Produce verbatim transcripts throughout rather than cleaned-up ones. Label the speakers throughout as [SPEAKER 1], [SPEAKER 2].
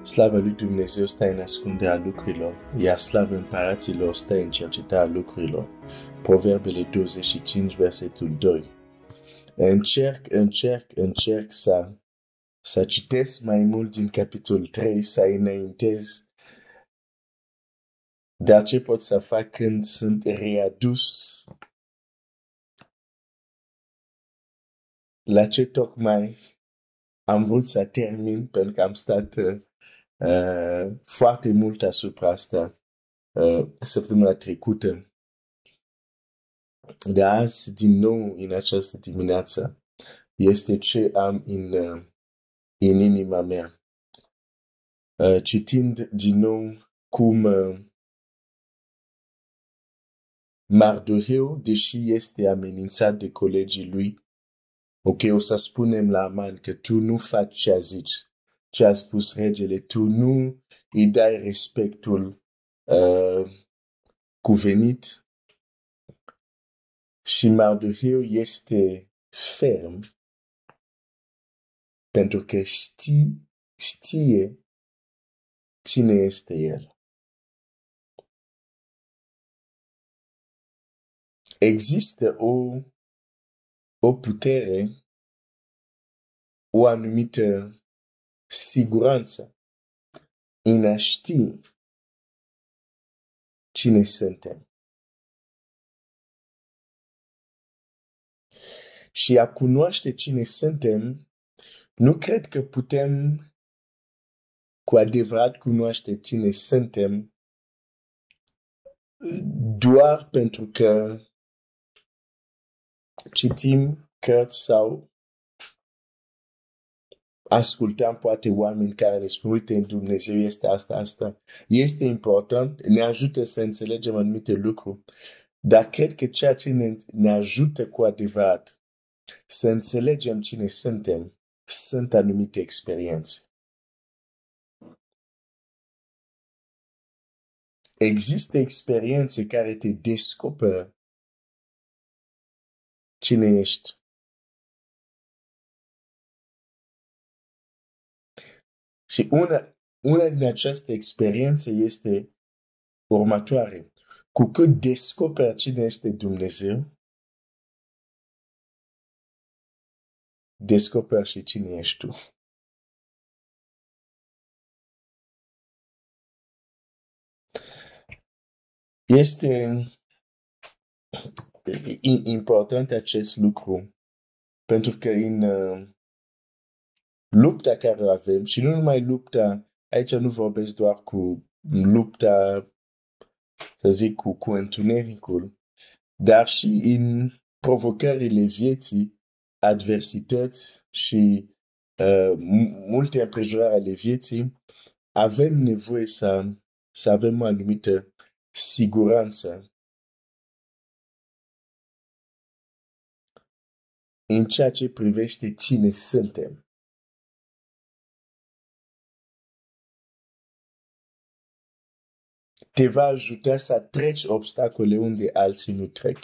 [SPEAKER 1] Slava lui Dumnezeu stă în ascunderea lucrurilor, iar slava împăraților stă în cercetarea lucrurilor. Proverbele douăzeci și cinci, versetul doi. Încerc, încerc, încerc să, să citesc mai mult din capitolul trei, să înaintez. Dar ce pot să fac când sunt readus la ce tocmai am vrut să termin, pentru că am stat uh, foarte mult asupra asta uh, săptămâna trecută. De azi, din nou, în această dimineață, este ce am în, uh, în inima mea. Uh, citind din nou cum uh, Mardoheu, deși este amenințat de colegii lui, ok, o să spunem la Aman că tu nu faci ce a zis, ce a spus regele, tu nu îi dai respectul uh, cuvenit. Și Mardoheu este ferm pentru că știe, știe cine este el. Există o, o putere, o anumită siguranță în a ști cine suntem. Și a cunoaște cine suntem, nu cred că putem cu adevărat cunoaște cine suntem doar pentru că citim cărți sau ascultăm poate oameni care ne spun, uite, în Dumnezeu este asta, asta. Este important, ne ajută să înțelegem anumite lucruri, dar cred că ceea ce ne, ne ajută cu adevărat să înțelegem cine suntem, sunt anumite experiențe. Există experiențe care te descoperă cine ești. Și una, una din aceste experiențe este următoare. Cu cât descoperi cine este Dumnezeu, descoperi și cine ești tu. Este important acest lucru pentru că în uh, lupta care o avem, și nu numai lupta, aici nu vorbesc doar cu lupta, să zic, cu, cu întunericul, dar și în provocările vieții, adversități și uh, multe împrejurări ale vieții, avem nevoie să, să avem o anumită siguranță în ceea ce privește cine suntem. Te va ajuta să treci obstacole unde alții nu trec.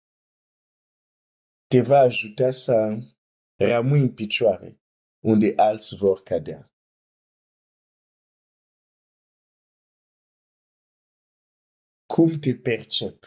[SPEAKER 1] Te va ajuta să rămâi în picioare unde alții vor cădea. Cum te percepi?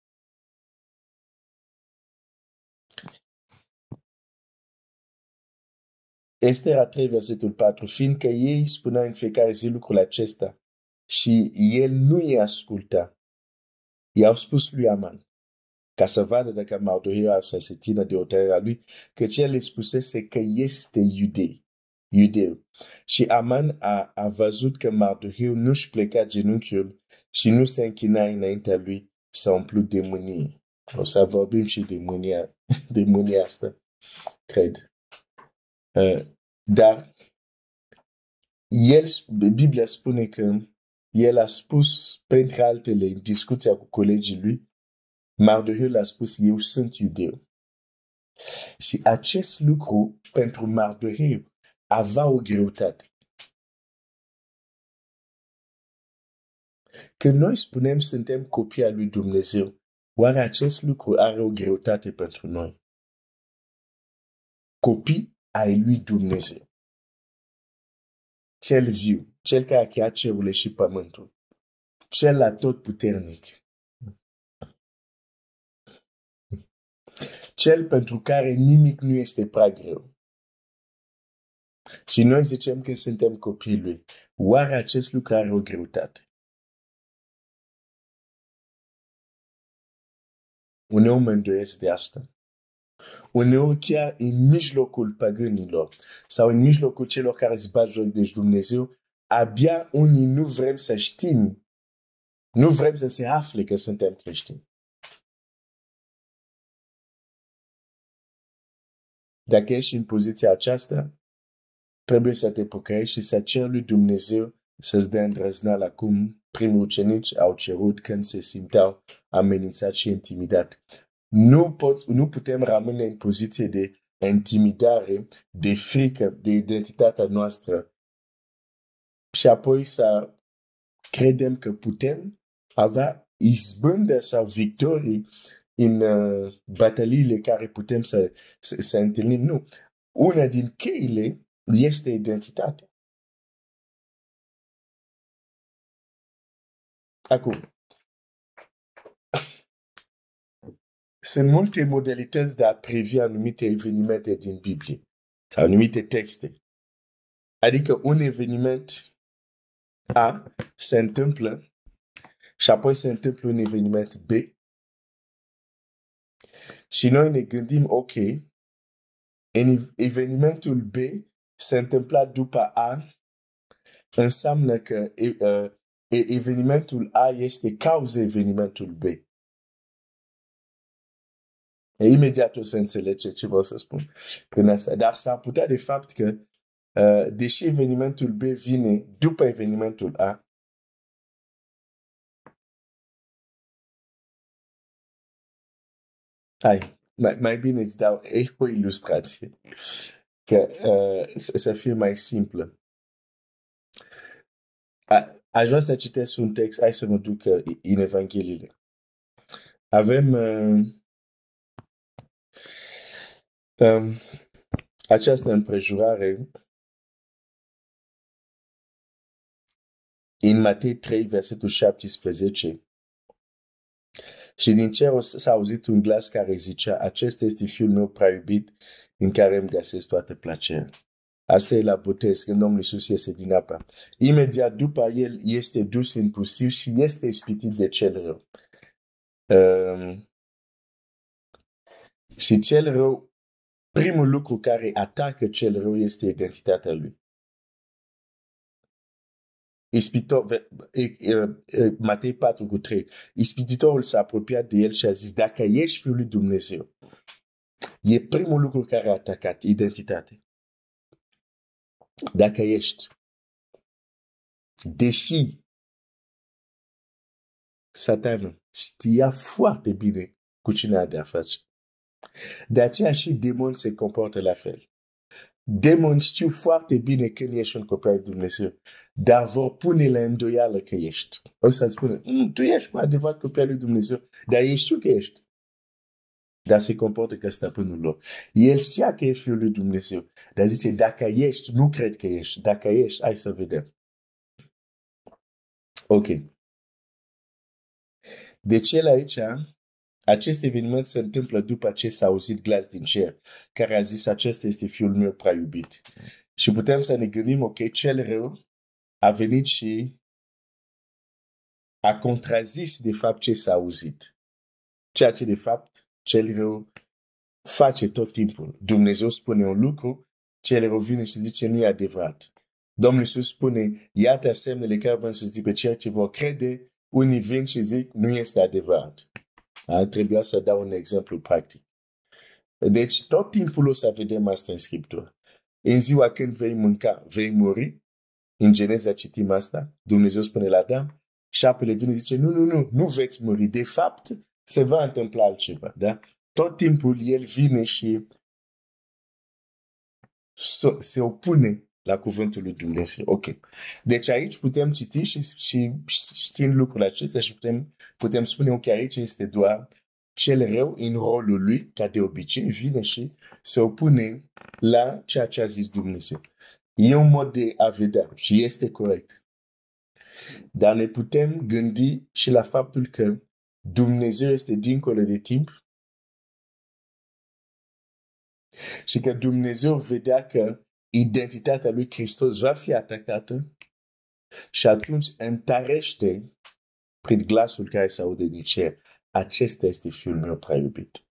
[SPEAKER 1] Estera trei, versetul patru, fiindcă ei spuneau în fiecare zi lucrul acesta și el nu îi asculta. I-au spus lui Aman, ca să vadă dacă Mardoheu ar să se țină de hotărârea lui, căci el le spusese că este iudei, iudeu. Și Aman a, a văzut că Mardoheu nu-și pleca genunchiul și nu se închina înaintea lui, s-a umplut de mânie. O să vorbim și de mânia, de mânia asta, cred. Uh, dar el, Biblia spune că el a spus, printre altele, în discuția cu colegii lui, Mardoheu l-a spus, eu sunt iudeu. Și acest lucru, pentru Mardoheu, avea o greutate. Când noi spunem suntem copii al lui Dumnezeu, oare acest lucru are o greutate pentru noi? Copii ai lui Dumnezeu. Cel viu, cel care a creat cerurile și pământul, cel atotputernic, cel pentru care nimic nu este prea greu. Și noi zicem că suntem copiii lui. Oare acest lucru are o greutate? Uneori mă îndoiesc de asta. Uneori chiar în mijlocul păgânilor sau în mijlocul celor care îți bat joc de Dumnezeu, abia unii nu vrem să știm, nu vrem să se afle că suntem creștini. Dacă ești în poziția aceasta, trebuie să te pocăiești și să ceri lui Dumnezeu să-ți dea îndrăzneala cum primii ucenici au cerut când se simteau amenințați și intimidat. Nu, pot, nu putem rămâne în poziție de intimidare, de frică, de identitatea noastră și apoi să credem că putem avea izbândă sau victorii în uh, bataliile care putem să, să, să întâlnim. Nu. Una din cheile este identitatea. Acum, sunt multe modalități de a privi anumite evenimente din Biblie sau anumite texte. Adică un eveniment A se întâmplă și apoi se întâmplă un eveniment B și noi ne gândim, ok, în evenimentul B se întâmpla după A, înseamnă că uh, evenimentul A este cauza evenimentul B. E imediat o să înțelege ce vreau să spun prin asta. Dar s-ar putea de fapt că, uh, deși evenimentul B vine după evenimentul A, hai, mai, mai bine îți dau e, o ilustrație că uh, să fie mai simplă. A, aș vrea să citesc un text, hai să mă duc uh, în Evangheliile. Avem uh, um, această împrejurare în Matei trei, versetul șaptesprezece. Și din cer s-a auzit un glas care zicea, acesta este fiul meu prea iubit, în care îmi găsesc toată plăcerea. Asta e la botez, când Domnul Iisus iese din apă. Imediat după el este dus în pustiu și este ispitit de cel rău. Um, și cel rău, primul lucru care atacă cel rău este identitatea lui. Ispitor, Matei patru cu trei. Ispititorul s-a apropiat de el și a zis, dacă ești fiul lui Dumnezeu, e primul lucru care a atacat, identitatea. Dacă ești. Deși Satanul știa foarte bine cu cine a de-a face. De aceea și demoni se comportă la fel. Demoni știu foarte bine când ești un copil al Dumnezeu, dar vor pune la îndoială că ești. O să-ți spună, mm, tu ești cu adevărat copil al lui Dumnezeu, dar ei știu că ești. Dar se comportă ca stăpânul lor. El știa că ești fiul lui Dumnezeu, dar zice, dacă ești, nu cred că ești. Dacă ești, hai să vedem. Ok. Deci el aici, acest eveniment se întâmplă după ce s-a auzit glas din cer, care a zis, acesta este fiul meu prea iubit. Și putem să ne gândim, ok, cel rău a venit și a contrazis de fapt ce s-a auzit. Ceea ce de fapt cel rău face tot timpul. Dumnezeu spune un lucru, cel rău vine și zice nu e adevărat. Domnul Iisus spune, iată semnele care vă însuți pe ceea ce vor crede, unii vin și zic nu este adevărat. Ar trebui să dau un exemplu practic. Deci tot timpul o să vedem asta în Scriptură. În ziua când vei mânca, vei muri. În Geneza citim asta. Dumnezeu spune la Adam. Șapele vine și zice, nu, nu, nu, nu veți muri. De fapt, se va întâmpla altceva. Da? Tot timpul el vine și se opune la cuvântul lui Dumnezeu. Ok. Deci aici putem citi și, și știm lucrul acesta și putem, putem spune, ok, aici este doar cel rău în rolul lui, ca de obicei, vine și se opune la ceea ce a zis Dumnezeu. E un mod de a vedea și este corect. Dar ne putem gândi și la faptul că Dumnezeu este dincolo de timp și că Dumnezeu vedea că identitatea lui Hristos va fi atacată și atunci întărește prin glasul care se aude din cer. Acesta este Fiul meu prea iubit.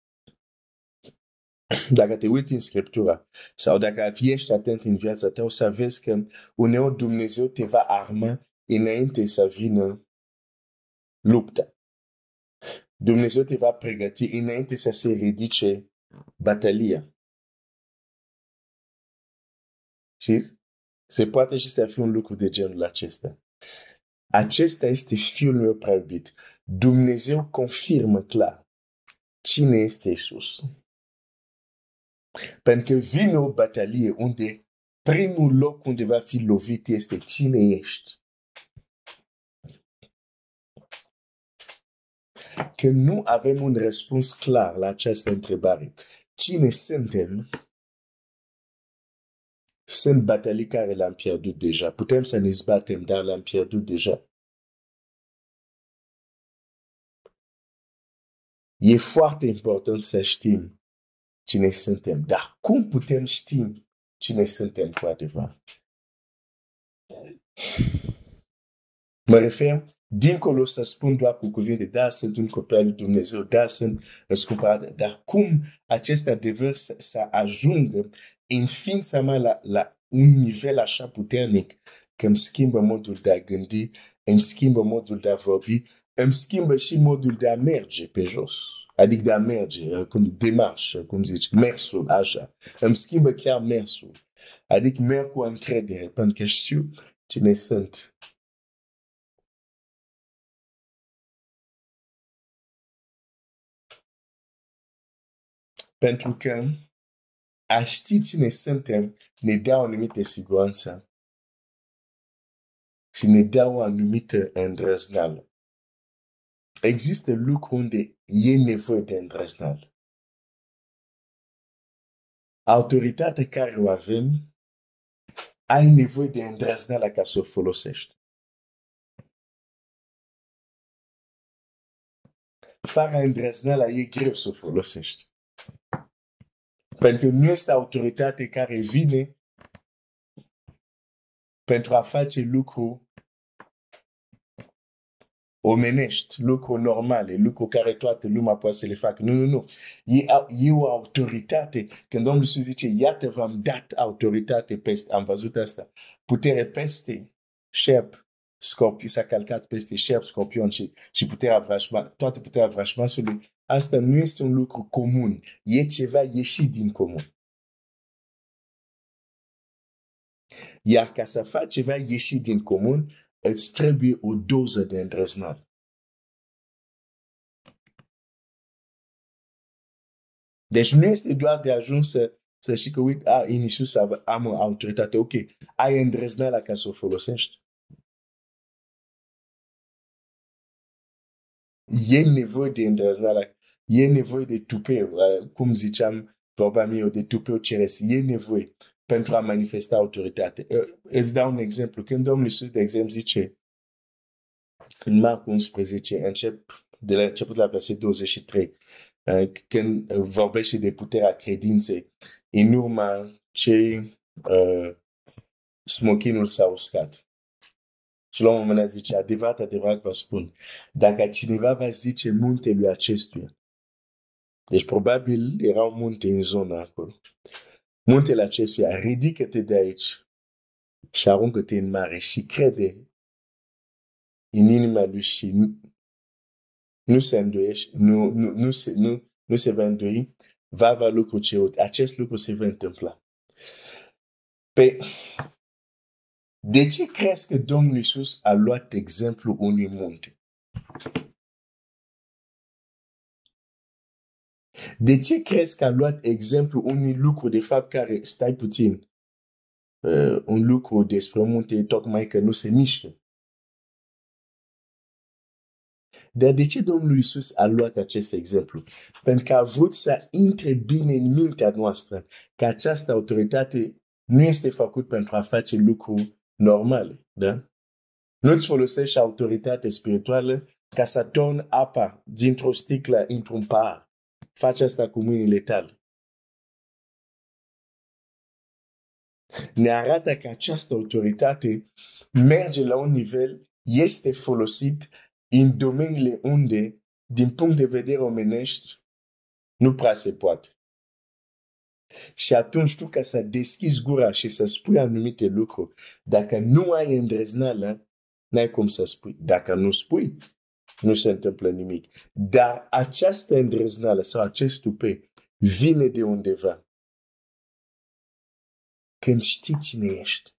[SPEAKER 1] Dacă te uiți în Scriptura sau dacă ești atent în viața ta, o să vezi că uneori Dumnezeu te va arma înainte să vină lupta. Dumnezeu te va pregăti înainte să se ridice bătălia. Și se poate și să fie un lucru de genul acesta. Acesta este Fiul meu prea iubit. Dumnezeu confirmă clar cine este Iisus. Pentru că vine o bătălie unde primul loc unde va fi lovit este cine ești. Că nu avem un răspuns clar la această întrebare. Cine suntem? Sunt bătălii care le-am pierdut deja. Putem să ne zbatem, dar le-am pierdut deja. E foarte important să știm cine suntem. Dar cum putem ști cine suntem cu adevărat? Mă refer, dincolo să spun doar cu cuvinte, da, sunt un copil al lui Dumnezeu, da, sunt răscumpărat, dar cum acest adevăr să, să ajungă în ființa mea la, la un nivel așa puternic că îmi schimbă modul de a gândi, îmi schimbă modul de a vorbi, îmi schimbă și modul de a merge pe jos. Adică de a merge, cum demarșă, cum zici, mersul, așa. Îmi schimbă chiar mersul. Adică merg cu încredere, pentru că știu cine sunt. Pentru că a ști cine suntem ne dă o anumită siguranță și ne dă o anumită îndrăzneală. Există lucruri unde e nevoie de îndrăzneală. Autoritatea care o avem, ai nevoie de îndrăzneală ca să o folosești. Fără îndrăzneală e greu să o folosești. Pentru că nu este autoritate care vine pentru a face lucruri omenești, lucruri normale, lucruri care toată lumea poate să le facă. Nu, nu, nu. E, e o autoritate. Când Domnul Iisus zice, iată v-am dat autoritate peste, am văzut asta, putere peste șerpi, scorpion, s-a calcat peste șerpi, scorpion și, și puterea vrașman, toată puterea vrașmasului. Asta nu este un lucru comun. E ceva ieșit din comun. Iar ca să faci ceva ieșit din comun, îți trebuie o doză de îndrăznare. Deci nu este doar de ajuns să, să știi că, uite, a, în Iisus am o autoritate. Ok, ai îndrăznarea ca să o folosești. E nevoie de îndrăznare. E nevoie de tupeu. Cum ziceam, vorba mea de tupeu ceresc. E nevoie pentru a manifesta autoritate. Îți dau un exemplu. Când Domnul Iisus, de exemplu, zice în Marc unsprezece, încep de la început la versetul douăzeci și trei, când vorbește de puterea credinței, în urma ce uh, smochinul s-a uscat. Și la un moment dat zice, adevărat, adevărat vă spun, dacă cineva va zice muntelui acestuia, deci probabil era un munte în zona acolo, muntele acestuia, ridică-te de aici și aruncă-te în mare și crede în inima lui și nu, nu se îndoiește, nu, nu, nu, se, nu, nu se va îndoi, va avea lucru ce acest lucru se va întâmpla. Pe, de ce crezi că Domnul Iisus a luat exemplu unui munte? De ce crezi că a luat exemplu unui lucru, de fapt, care, stai puțin, uh, un lucru despre un munte, tocmai că nu se mișcă? Dar de ce Domnul Iisus a luat acest exemplu? Pentru că a vrut să intre bine în mintea noastră că această autoritate nu este făcut pentru a face lucruri normale, da? Nu-ți folosești autoritate spirituală ca să torni apa dintr-o sticlă într-un pahar. Faci asta cu mâinile tale. Ne arată că această autoritate merge la un nivel, este folosit în domeniile unde, din punct de vedere omenești, nu prea se poate. Și atunci tu, ca să deschizi gura și să spui anumite lucruri, dacă nu ai îndrăzneală, n-ai cum să spui. Dacă nu spui, nu se întâmplă nimic. Dar această îndrăzneală sau acest tupe vine de undeva. Când știi cine ești.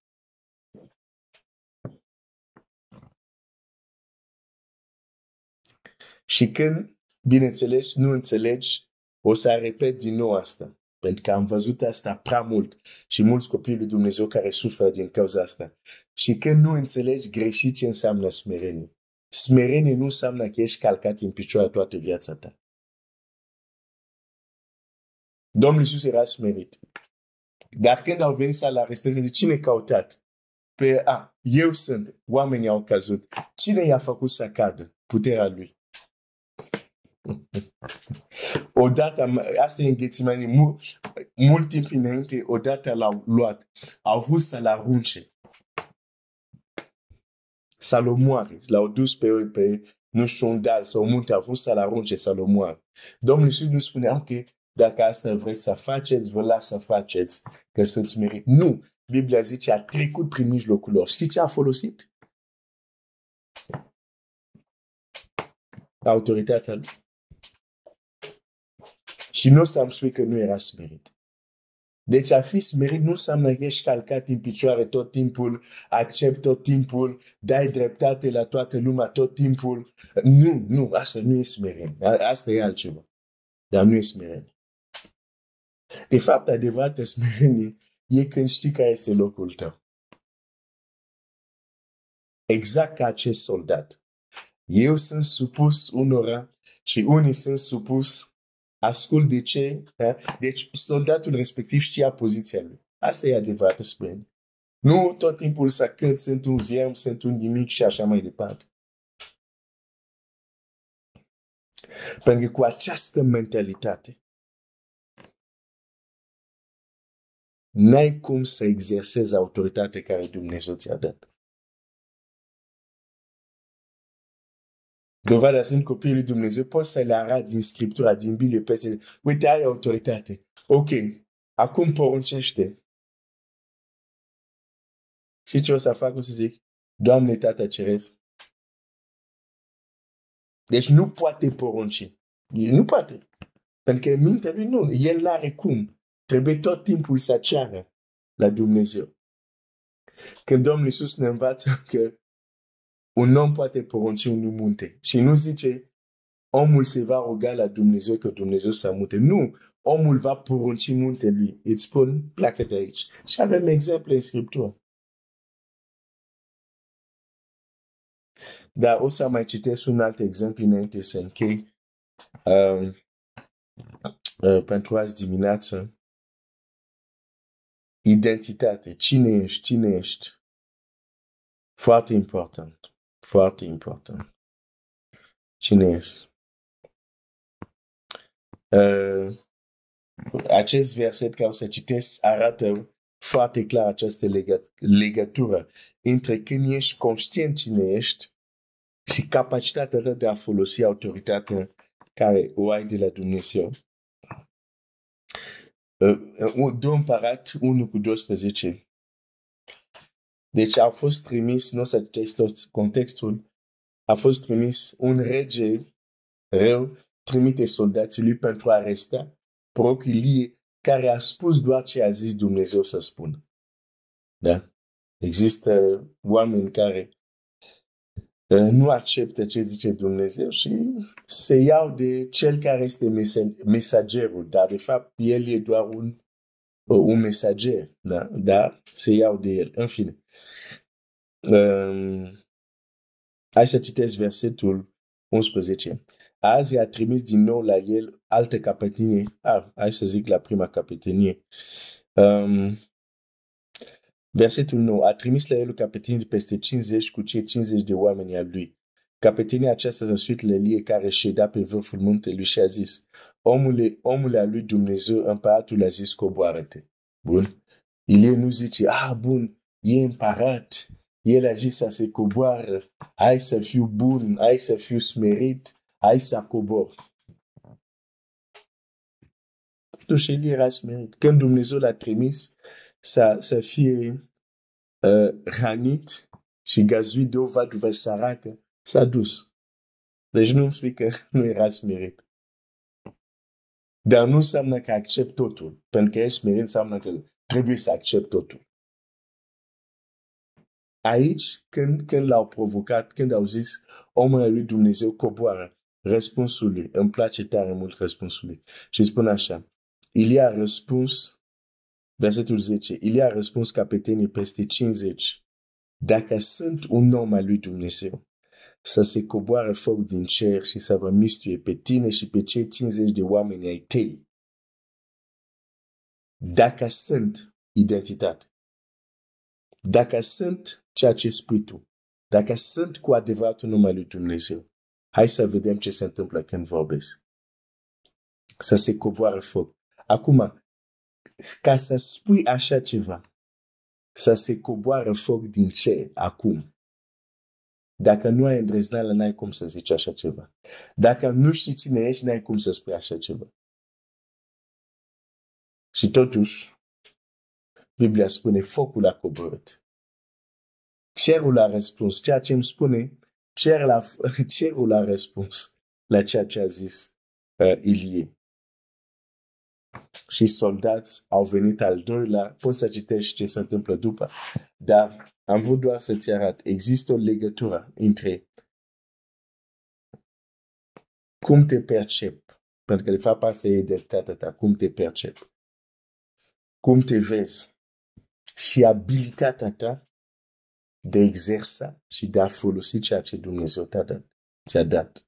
[SPEAKER 1] Și când, bineînțeles, nu înțelegi, o să repet din nou asta. Pentru că am văzut asta prea mult și mulți copii lui Dumnezeu care suferă din cauza asta. Și când nu înțelegi greșit ce înseamnă smerenie. Smerenie nu înseamnă că ești calcat în picioare toată viața ta. Domnul Iisus era smerit. Dar când au venit să-l aresteze, zice, cine căutat? Pe, a, eu sunt. Oamenii au căzut. Cine i-a făcut să cadă? Puterea lui. Odată, asta e în Ghețimani, mult, mult timp înainte, odată l-au luat. Au vrut să-l arunce. Să-l omoare. L-au dus pe, pe, nu știu, un deal sau un munte, au vrut să-l arunce, să-l omoare. Domnul Iisus nu spunea, ok, dacă asta vreți să faceți, vă las să faceți, că sunt smerit. Nu! Biblia zice, a trecut prin mijlocul lor. Știi ce a folosit? Autoritatea lui. Și nu să-mi spui că nu era smerit. Deci a fi smerit nu înseamnă că ești calcat în picioare tot timpul, accept tot timpul, dai dreptate la toată lumea tot timpul. Nu, nu, asta nu e smerenie. Asta e altceva. Dar nu e smerenie. De fapt, adevărată smerenie e când știi care este locul tău. Exact ca acest soldat. Eu sunt supus unora și unii sunt supus. Ascult de ce? Da? Deci soldatul respectiv știa poziția lui. Asta e adevărată smerenie. Nu tot timpul să cânt, sunt un vierm, sunt un nimic și așa mai departe. Pentru că cu această mentalitate n-ai cum să exersezi autoritatea care Dumnezeu ți-a dat. Dovada sunt copiii lui Dumnezeu, poți să le arăt din Scriptura, din Biblie, peste, uite, ai autoritate. Ok, acum poruncește. Și ce o să fac? O să zic, Doamne, Tată Ceresc. Deci nu poate porunci. Nu poate. Pentru că mintea lui nu. El n-are cum. Trebuie tot timpul să ceară la Dumnezeu. Când Domnul Iisus ne învață că un om poate porunci un munte și nu zice omul se va ruga la Dumnezeu că Dumnezeu să mute. Nu. Omul va porunci muntelui. Îți spun, pleacă de aici. Și avem exemple în Scriptură. Dar o să mai citesc un alt exemplu înainte să închei. Um, uh, pentru azi dimineață. Identitate. Cine ești? Cine ești? Foarte important. Foarte important. Cine ești? Uh, acest verset care o să citesc arată foarte clar această legă- legătură între când ești conștient cine ești și capacitatea ta de a folosi autoritatea care o ai de la Dumnezeu. Uh, doi Împărați unu cu doisprezece. Deci a fost trimis, nu o să citesc tot contextul, a fost trimis un rege rău, trimite soldații lui pentru a aresta prorocul Ilie, care a spus doar ce a zis Dumnezeu să spună. Da? Există oameni care uh, nu acceptă ce zice Dumnezeu și se iau de cel care este mesagerul, dar de fapt el e doar un, uh, un mesager, da? Dar se iau de el. În fine. Um, hai să citesc versetul unsprezece. Azi a trimis din nou la el alte capetenie. Ah, hai să zic la prima capetenie. Um, Versetul nou. A trimis la el o căpetenie de peste cincizeci cu cei cincizeci de oameni al lui. Căpetenia aceasta s-a suit la Elie care ședea pe vârful muntelui și a zis, omule, omule al lui Dumnezeu, împăratul a zis, coboară-te. Bun. Ilie nu zice, ah, bun, e împărat, el a zis să se coboară, hai să fiu bun, hai să fiu smerit, hai să cobor. Totuși Elie era smerit. Când Dumnezeu l-a trimis să, să fie uh, ranit și găzuit de o vaduvă săracă, s-a dus. Deci nu îmi spui că nu era smerit. Dar nu înseamnă că accept totul. Pentru că ești smerit înseamnă că trebuie să accept totul. Aici, când, când l-au provocat, când au zis omul lui Dumnezeu coboară, răspunsul lui, îmi place tare mult răspunsul lui. Și spune așa, Ilie a răspuns, versetul zece, Ilie a răspuns căpetenii peste cincizeci, dacă sunt un om al lui Dumnezeu, să se coboară foc din cer și să vă mistuie pe tine și pe cei cincizeci de oameni ai tăi. Dacă sunt identitate. Dacă sunt ceea ce spui tu. Dacă sunt cu adevărat un om al lui Dumnezeu. Hai să vedem ce se întâmplă când vorbesc. Să se coboară foc. Acum, ca să spui așa ceva, să se coboară foc din cer acum. Dacă nu ai îndrăzneală, n-ai cum să zici așa ceva. Dacă nu știi cine ești, n-ai cum să spui așa ceva. Și totuși, Biblia spune, focul a coborât. Cerul a răspuns. Ceea ce îmi spune, cerul a, cerul a răspuns la ceea ce a zis uh, Ilie. Și soldați au venit al doilea. Poți să citești ce se întâmplă după. Dar am vrut doar să-ți arăt. Există o legătură între cum te percep. Pentru că de fapt asta e identitatea ta. Cum te percep. Cum te vezi. Și abilitatea ta de exersa și de a folosi ceea ce Dumnezeu te-a dat. Ți-a dat.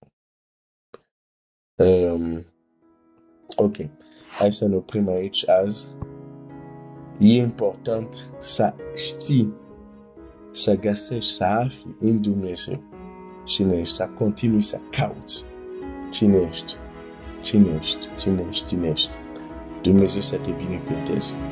[SPEAKER 1] Um, ok. Hai să ne oprim aici azi. E important să știi, să găsești, să afli în Dumnezeu cine ești, să continui să cauți cine ești, cine ești, cine ești, cine ești. Dumnezeu să te binecuvânteze.